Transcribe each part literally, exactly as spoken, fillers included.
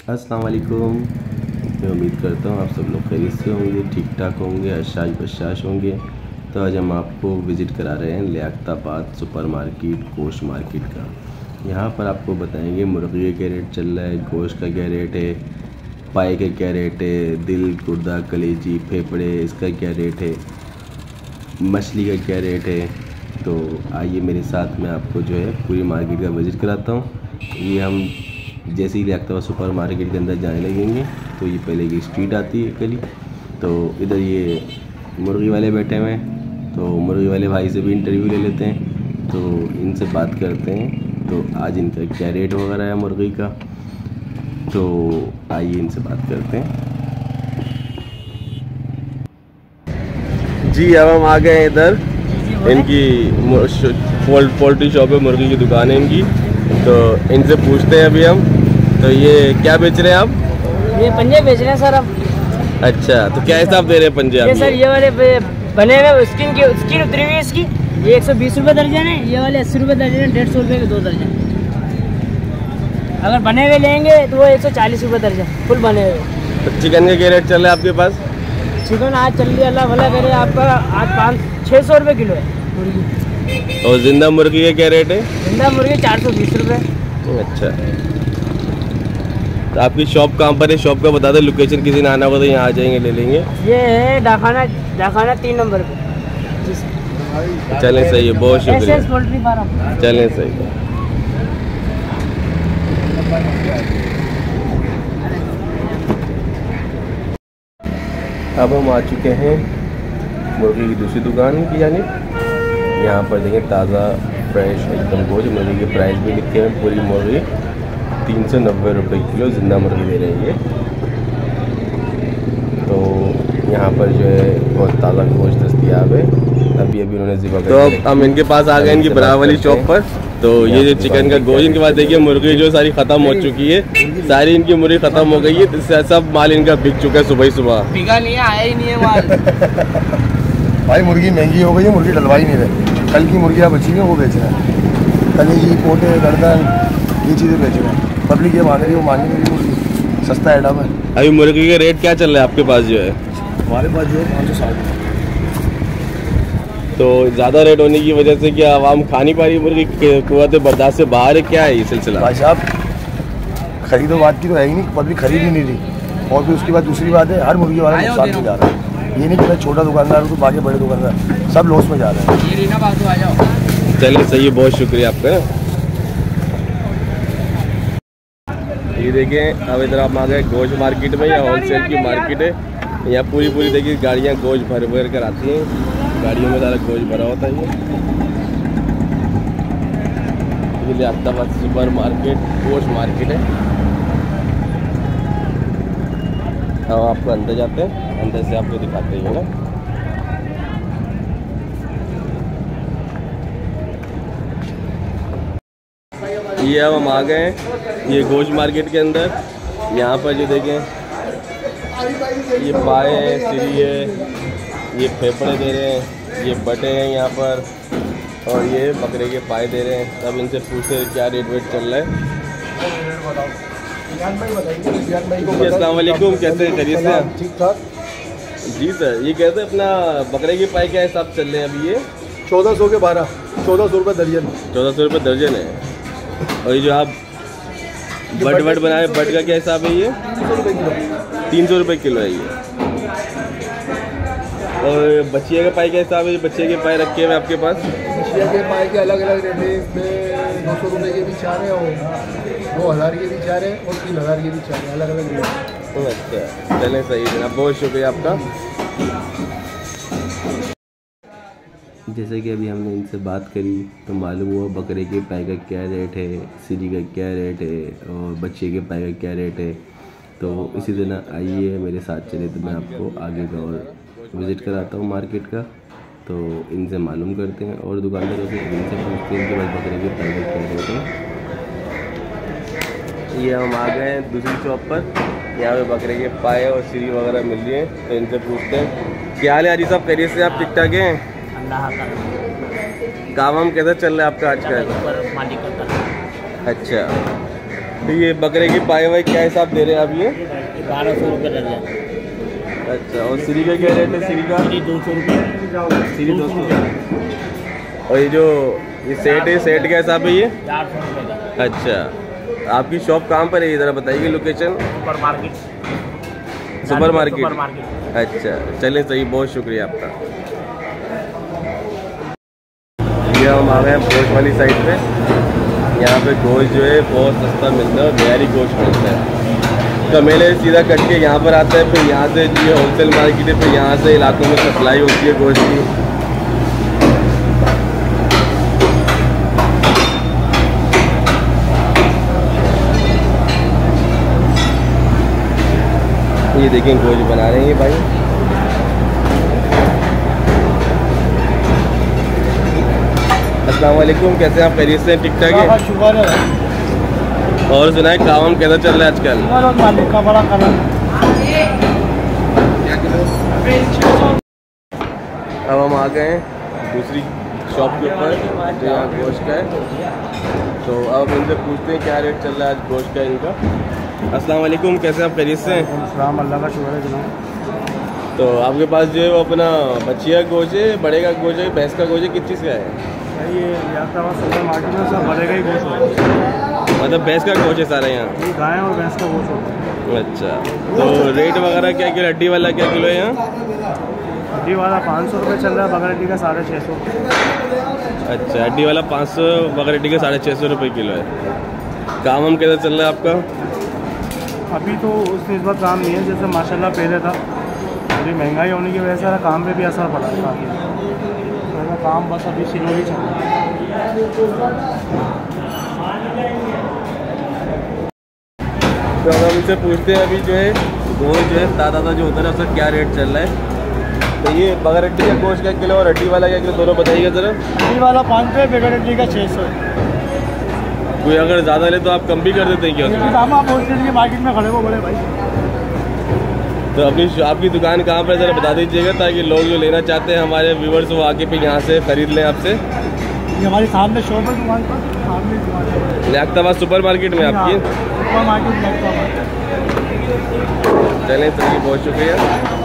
अस्सलाम वालेकुम। मैं उम्मीद करता हूँ आप सब लोग खैरियत से होंगे, ठीक ठाक होंगे, अशाश बशाश होंगे। तो आज हम आपको विज़िट करा रहे हैं लियाकताबाद सुपर मार्केट, गोश्त मार्केट का। यहाँ पर आपको बताएंगे मुर्गी का क्या रेट चल रहा है, गोश्त का क्या रेट है, पाए का क्या रेट है, दिल, गुर्दा, कलेजी, फेफड़े, इसका क्या रेट है, मछली का क्या रेट है। तो आइए मेरे साथ में आपको जो है पूरी मार्केट का विज़िट कराता हूँ। ये हम जैसे ही लियाकताबाद सुपर मार्केट के अंदर जाने लगेंगे तो ये पहले की स्ट्रीट आती है गली। तो इधर ये मुर्गी वाले बैठे हुए हैं, तो मुर्गी वाले भाई से भी इंटरव्यू ले लेते हैं, तो इनसे बात करते हैं। तो आज इनका क्या रेट वगैरह है मुर्गी का, तो आइए इनसे बात करते हैं। जी अब हम आ गए हैं इधर, इनकी पोल्ट्री शॉप है, मुर्गी की दुकान है इनकी। तो इनसे पूछते हैं अभी हम, तो ये क्या बेच रहे हैं आप? ये पंजे बेच रहे हैं सर अब। अच्छा, तो क्या हिसाब दे रहे हैं पंजे? ये सर ये वाले बने हुए स्किन की स्किन उतरी हुई है इसकी, ये एक सौ बीस रुपये दर्जन है। ये वाले अस्सी रुपये दर्जन है, डेढ़ सौ रुपये के दो दर्जन। अगर बने हुए लेंगे तो वो एक सौ चालीस रुपये दर्जन फुल बने हुए। तो चिकन का क्या रेट चल रहा है आपके पास? चिकन आज चल रही है, अल्लाह भला करे, आपका आज पाँच छः सौ रुपये किलो है मुर्गी। और जिंदा मुर्गी का क्या रेट है? जिंदा मुर्गी चार सौ बीस रुपये। अच्छा, तो आपकी शॉप कहाँ पर है? शॉप का बता दें, लोकेशन किसी ने आना होगा तो यहाँ आ जाएंगे, ले लेंगे। ये है डाखाना, डाखाना तीन नंबर पे। चलें सही है, बहुत शुक्रिया। Poultry farm. चलें सही है। अब हम आ चुके हैं मुर्गी की दूसरी दुकान की जानिब। यहाँ पर देखें ताज़ा फ्रेश एकदम गोश्त मुर्गी के प्राइस भी लिखे हैं। पूरी मुर्गी तीन सौ नब्बे रुपये किलो जिंदा मुर्गी दे रही है। तो यहाँ पर जो है बहुत ताज़ा गोश्त दस्तियाब है। अभी अभी उन्होंने ज़िबा कर, तो अब हम इनके पास आ गए, इनकी बराबर वाली शॉप पर। तो ये जो चिकन का गोश्त, इनके पास देखिए मुर्गी जो सारी ख़त्म हो चुकी है, सारी इनकी मुर्गी ख़त्म हो गई है, सब माल इनका बिक चुका है सुबह ही सुबह। बिका नहीं है, आया ही नहीं है माल। भाई मुर्गी महंगी हो गई है, मुर्गी डलवा ही नहीं रहे। कल की मुर्गियाँ बची हैं वो बेच रहे हैं, कलेजी, पोटे, गर्दन, ये चीज़ें बेच रहे हैं। पब्लिक ये मांग रही है, वो मांगी नहीं रही मुर्गी, सस्ता एडम है। अभी मुर्गी का रेट क्या चल रहा है आपके पास जो है? हमारे पास जो है पाँच सौ साठ। तो ज़्यादा रेट होने की वजह से क्या आवाम खा नहीं पा रही मुर्गी, कुव्वत बर्दाश्त से बाहर है, क्या है ये सिलसिला? भाई साहब खरीदो बात की तो है ही नहीं, पब्लिक खरीद ही नहीं रही। और फिर उसकी बाद दूसरी बात है, हर मुर्गी वाला नुकसान में जा रहा है। ये नहीं कि मैं छोटा दुकानदार हूँ तो बाकी बड़े दुकानदार सब लॉस में जा रहे हैं। चलिए सही है, बहुत शुक्रिया आपका। ये देखें अब इधर आप आ गए गोश्त मार्केट में, या होलसेल की मार्केट है। यहाँ पूरी पूरी देखिए गाड़ियाँ गोश्त भर भर कर आती हैं, गाड़ियों में सारा गोश्त भरा होता है। ये लियाकताबाद सुपर मार्केट गोश्त मार्केट है। अब आपको अंदर जाते हैं, अंदर से आपको दिखाते हैं ना। ये अब हम आ गए हैं ये गोश्त मार्केट के अंदर। यहाँ पर जो देखें ये पाए हैं, सिरी है, ये फेफड़े दे रहे हैं, ये बटे हैं यहाँ पर, और ये बकरे के पाए दे रहे हैं। तब इनसे पूछते क्या रेट वेट चल रहा है। अस्सलाम वालेकुम, कैसे खरीद से? ठीक ठाक जी सर, ये कहते हैं अपना बकरे के पाए क्या हिसाब चल रहे हैं अभी? ये चौदह सौ के बारह, चौदह सौ रुपये दर्जन। चौदह सौ रुपये दर्जन है। और ये जो आप बट बट बनाए, बट का क्या हिसाब है? ये तीन सौ रुपये किलो। तीन सौ रुपये किलो है ये। और बच्चिया के पाए क्या हिसाब है? बच्चे के पाए रखे हुए आपके पास? बच्चिया के पाए के अलग अलग रेट है, इसमें दो सौ रुपये के भी चार है, और दो हज़ार के भी चार है, और तीन हज़ार के भी चार है, अलग अलग रेट है। अच्छा, चलें सही है, बहुत शुक्रिया आपका। जैसे कि अभी हमने इनसे बात करी तो मालूम हुआ बकरे के पाए का क्या रेट है, सिरी का क्या रेट है, और बच्चे के पाए का क्या रेट है। तो इसी तरह आइए मेरे साथ चले, तो मैं आपको आगे का और विज़िट कराता हूँ मार्केट का। तो इनसे मालूम करते हैं और दुकानदारों से इनसे पूछते हैं कि भाई बकरे के पाए का क्या रेट है। ये हम आ गए हैं दूसरी शॉप पर, यहाँ पे बकरे के पाए और सिरी वगैरह मिल रही हैं। तो इनसे पूछते हैं क्या हाल है हाजी साहब, खैरियत से? आप ठीक ठाक हैं? काम वाम कैसा चल रहा है आपका आज का? मालिक का। अच्छा, ये बकरे की पाई वाई क्या हिसाब दे रहे हैं आप ये? बारह सौ रुपये दर्जन। अच्छा, और सीरी का क्या रेट है? सीरी का दो सौ रुपये। सीरी दो सौ। और ये जो ये सेट है, सेट का हिसाब है ये? चार सौ रुपये का। अच्छा, आपकी शॉप कहाँ पर है? ज़रा बताइए location. Super market. Super market. Super market. अच्छा, चलिए सही, बहुत शुक्रिया आपका। ये हम आ गए हैं गोश्त वाली साइड पे। यहाँ पे गोश्त जो है बहुत सस्ता मिलता है और बिहारी गोश्त मिलता है। कमेले सीधा कट के यहाँ पर आता है, फिर यहाँ से जो होलसेल मार्केट है, फिर यहाँ से इलाकों में सप्लाई होती है गोश्त की। ये देखें गोश्त बना रहे हैं ये भाई। अस्सलाम वालेकुम, कैसे आप? खैरियत से? ठीक ठाक है, शुक्र है। और सुनाए काम कैसा चल रहा है आजकल? मालिक का बड़ा कलम। अब हम आ गए हैं दूसरी शॉप के ऊपर जो यहाँ गोश्त का है। तो अब इनसे पूछते हैं क्या रेट चल रहा है आज गोश्त का इनका। अस्सलाम वालेकुम, कैसे आप? खैरियत से? अल्लाह का शुक्र है जनाब। तो आपके पास जो है वो अपना बच्चिया गोश्त है, बड़े का गोश्त है, भैंस का गोश्त है, किस चीज़ का है? ये सुपर मार्केट में सब बड़े का ही गोश्त होता है। मतलब भैंस का गोश्त है सारा यहाँ? ये गाय और भैंस का गोश्त होता है। अच्छा, तो रेट वगैरह क्या किलो? हड्डी वाला क्या किलो है यहाँ? हड्डी वाला पाँच सौ रुपये चल रहा है, बगैर हड्डी का साढ़े छः सौ। अच्छा, हड्डी वाला पाँच सौ, बगैर हड्डी का साढ़े छः सौ रुपये किलो है। काम हम कैसा चल रहा है आपका? अभी तो उस निस्बत काम नहीं है जैसे माशाल्लाह पहले था। अभी महंगाई होने की वजह से काम पे भी असर पड़ा है काफ़ी। तो काम बस अभी स्लोली चल रहा है। तो हम इनसे पूछते हैं अभी जो है गोश्त जो है ताज़ा ताज़ा जो होता है उसका क्या रेट चल रहा है। तो ये बगैर हड्डी का गोश्त क्या किलो और हड्डी वाला क्या किलो, दोनों बताइएगा ज़रा। हड्डी वाला पाँच सौ, बगैर हड्डी का छः सौ। कोई अगर ज़्यादा ले तो आप कम भी कर देते हैं क्या उसमें? हम आप होलसेल की मार्केट में खड़े हो बड़े भाई। तो अपनी आपकी दुकान कहाँ पर ज़रा बता दीजिएगा ताकि लोग जो लेना चाहते हैं हमारे व्यूवर्स वो आके फिर यहाँ से ख़रीद लें आपसे। ये हमारे सामने शॉप है दुकान पर, सामने दुकान है लियाकताबाद सुपर मार्केट में आपकी। Super market Liaquatabad. चलें, चलिए, बहुत शुक्रिया।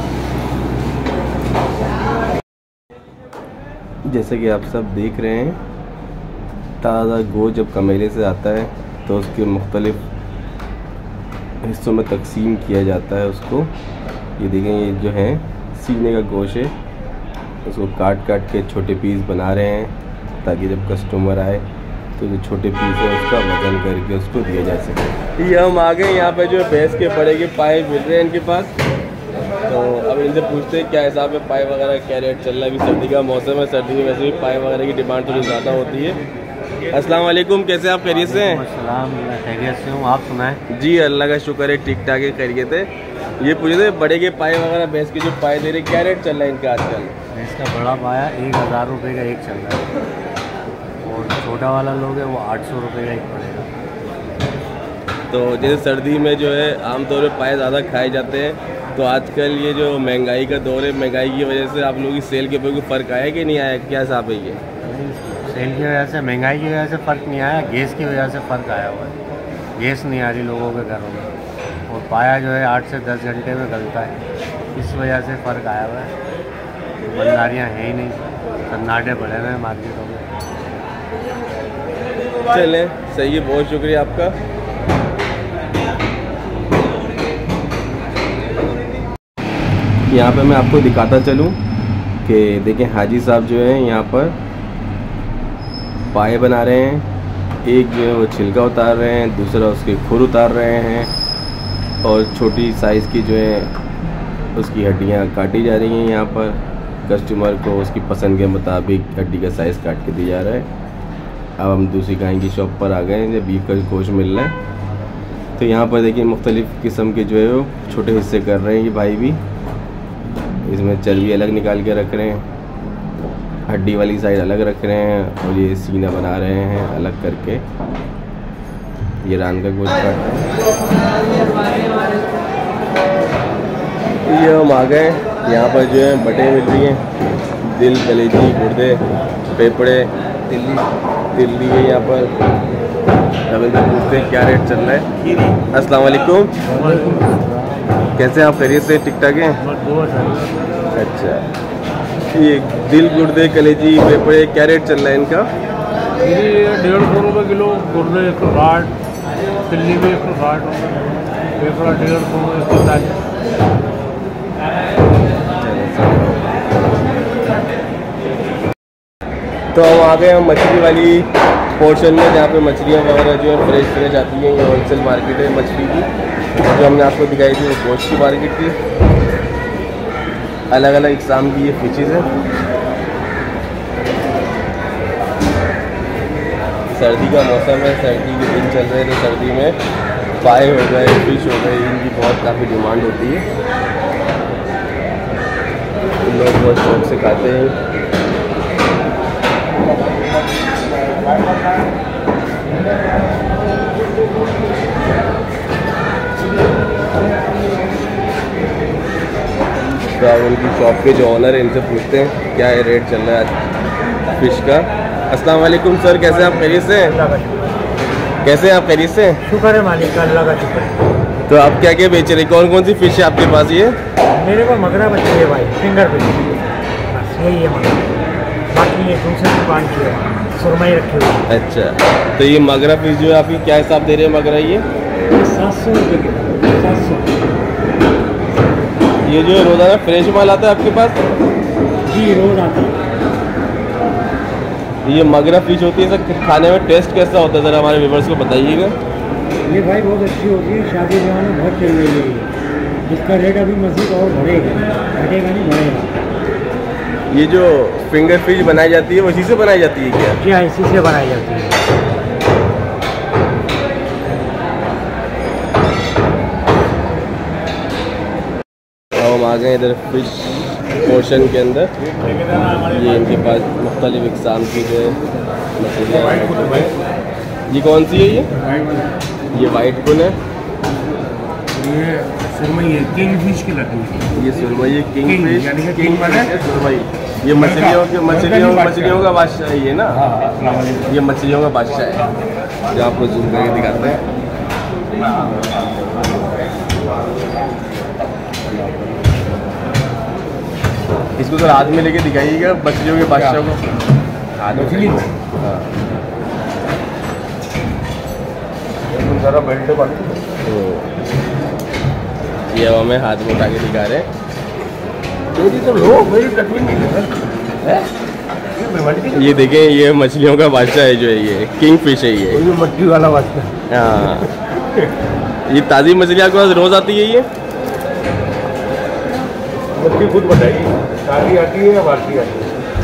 जैसे कि आप सब देख रहे हैं, ताज़ा गोश्त जब कमेले से आता है तो उसके मुख्तलिफ हिस्सों में तकसीम किया जाता है उसको। ये देखें, ये जो है सीने का गोश्त है, उसको काट काट के छोटे पीस बना रहे हैं ताकि जब कस्टमर आए तो जो छोटे पीस है उसका वज़न करके उसको दिया जा सके। ये हम आ गए यहाँ पे जो भैंस के बड़े के पाए मिल रहे हैं इनके पास। तो अब इनसे पूछते हैं क्या हिसाब है, पाए वगैरह क्या रेट चल रहा है। अभी सर्दी का मौसम है, सर्दी में वैसे भी पाए वगैरह की डिमांड थोड़ी ज़्यादा होती है। अस्सलाम वालेकुम, कैसे आप? खैरियत से हैं? मैं खैरियत से हूँ, आप सुनाएं? जी अल्लाह का शुक्र है, ठीक ठाक है, खैरियत है। ये पूछे थे बड़े के पाए वगैरह भैंस के जो पाए दे रहे क्या रेट चल रहा है इनका आजकल? भैंस का बड़ा पाया एक हज़ार रुपये का एक चल रहा है और छोटा वाला लोग है वो आठ सौ रुपये का एक पड़ेगा। तो जैसे सर्दी में जो है आमतौर पर पाए ज़्यादा खाए जाते हैं, तो आजकल ये जो महंगाई का दौर है, महंगाई की वजह से आप लोगों की सेल के ऊपर कोई फ़र्क आया कि नहीं आया, क्या हिसाब है ये? सेल की वजह से, महंगाई की वजह से फ़र्क नहीं आया, गैस की वजह से फ़र्क आया हुआ है। गैस नहीं आ रही लोगों के घरों में और पाया जो है आठ से दस घंटे में गलता है, इस वजह से फ़र्क आया हुआ है। दुकानदारियाँ हैं ही नहीं, सन्नाटे बढ़े हुए हैं मार्केटों में। चलें, सही है, बहुत शुक्रिया आपका। यहाँ पे मैं आपको दिखाता चलूँ कि देखें हाजी साहब जो हैं यहाँ पर पाए बना रहे हैं। एक जो है वो छिलका उतार रहे हैं, दूसरा उसके खुर उतार रहे हैं और छोटी साइज़ की जो है उसकी हड्डियाँ काटी जा रही हैं। यहाँ पर कस्टमर को उसकी पसंद के मुताबिक हड्डी का साइज़ काट के दिया जा रहा है। अब हम दूसरी गाय की शॉप पर आ गए हैं जब बीफ का गोश्त मिल रहा है। तो यहाँ पर देखिए मुख्तलिफ़ किस्म के जो है वो छोटे हिस्से कर रहे हैं ये भाई भी। इसमें चर्बी अलग निकाल के रख रहे हैं, हड्डी वाली साइड अलग रख रहे हैं और ये सीना बना रहे हैं अलग करके। ये रान का गोश्त काट रहे हैं। ये हम आ गए, यहाँ पर जो है बटें मिल रही हैं, दिल, कलेजी, गुर्दे, फेफड़े, तिल्ली तिल्ली है यहाँ पर। अब इनसे पूछते हैं क्या रेट चल रहा है। अस्सलाम वालेकुम, कैसे आप खैरियत से ठीक ठाक हैं? अच्छा, ये दिल गुर्दे कलेजी फेफड़े क्या रेट चल रहा है इनका? डेढ़ सौ रुपये किलो, गुर्दे एक सौ साठ, तिल्ली भी एक सौ साठ, फेफड़ा डेढ़ सौ एक सौ चालीस। तो हम आ गए हम मछली वाली पोर्शन में, जहाँ पे मछलियाँ वगैरह जो है फ्रेश फ्रेश आती हैं। ये होलसेल मार्केट है मछली की। जो हमने आपको दिखाई थी वो गोश्त की मार्केट थी। अलग अलग इकसाम की ये फिशेज़ हैं। सर्दी का मौसम है, सर्दी के दिन चल रहे हैं, तो सर्दी में पाए हो गए, फिश हो गए, इनकी बहुत काफ़ी डिमांड होती है। लोग बहुत शौक से खाते हैं। तो अब उनकी शॉप के जो ऑनर है इनसे पूछते हैं क्या है रेट चल रहा है फिश का। अस्सलाम वालेकुम सर, कैसे आप खैरियत से हैं? कैसे आप खैरियत से हैं? शुक्र है मालिक का, अल्लाह का शुक्र है। तो आप क्या क्या बेच रहे हैं? कौन कौन सी फिश है आपके पास? ये मेरे को मगरा मछली है भाई, फिंगर फिश, बस यही है मगरा। बाकी ये दूसरी दुकान की है, सुरमई रखी हुई है। अच्छा, तो ये मगरा फिश जो है आपकी क्या हिसाब दे रहे हैं मगरा? ये सात सौ रुपये किलो, सात सौ। ये जो है रोज़ाना फ्रेश माल आता है आपके पास? जी रोज आता है। ये मगरा फिश होती है सर, खाने में टेस्ट कैसा होता है ज़रा हमारे व्यूअर्स को बताइएगा। ये भाई बहुत अच्छी होती है, शादी ब्याह में बहुत चल रही है। इसका रेट अभी मज़ीद और बढ़ेगा, घटेगा नहीं बढ़ेगा। ये जो फिंगर फिश बनाई जाती है वो इसी से बनाई जाती है क्या? क्या इसी से बनाई जाती है। हम आ गए इधर फिश पोर्शन के अंदर। ये इनके पास मुख्तलिफ इकसाम की जो है मछलियाँ हैं। ये कौन सी है? ये ये वाइट पुन है, ये सुरमई है, किंग फिश की लगी है। ये सुरमई है, किंग किंग, फिश, यानी कि किंग किंग माने? फिश है सुरमई। ये मछलियों के मछलियों मछलियों का बादशाह है ये ना। ये मछलियों का बादशाह है, जो आपको जूम करके दिखाते हैं। इसको सर हाथ में लेके दिखाइएगा मछलियों के बादशाह को। हाथ मछली को? हाँ, सारा बेल्ट बन। तो ये अब हमें हाथ में उठा के दिखा रहे हैं। तो लो मेरी कटवी नहीं है। ये देखें, ये मछलियों का बादशाह है जो है, ये किंग फिश है ये। ये मट्टी वाला बात। हाँ, ये ताज़ी मछली आपके पास रोज़ आती है? ये मट्टी खुद बताइए, ताज़ी आती है या बासी आती है?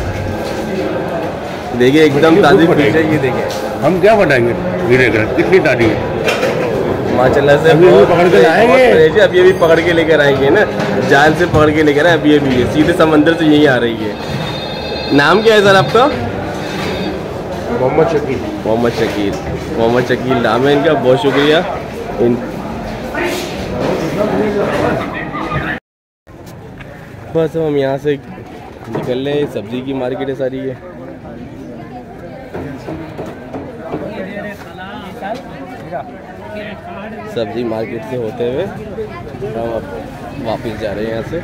देखिए एकदम ताज़ी फिश है ये। देखें हम क्या बताएंगे, धीरे धीरे कितनी ताज़ी है। माशाल्लाह से अभी बहुत पकड़ के फ्रेश, लाएंगे। बहुत फ्रेश है। अब ये भी पकड़ के लेकर आएंगे ना, जाल से पकड़ के लेकर आए। अब ये भी है सीधे समंदर से यहीं आ रही है। नाम क्या है सर आपका? मोहम्मद शकील। मोहम्मद शकील, मोहम्मद शकील नाम है इनका। बहुत शुक्रिया। इन बस हम यहाँ से निकल रहे हैं। सब्जी की मार्केट है सारी ये। सब्जी मार्केट से होते हुए हम अब वापस जा रहे हैं यहाँ से।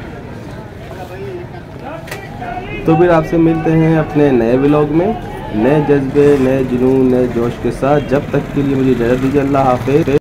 तो फिर आपसे मिलते हैं अपने नए व्लॉग में, नए जज्बे, नए जुनून, नए जोश के साथ। जब तक के लिए मुझे इजाज़त दीजिए। अल्लाह हाफ़िज़।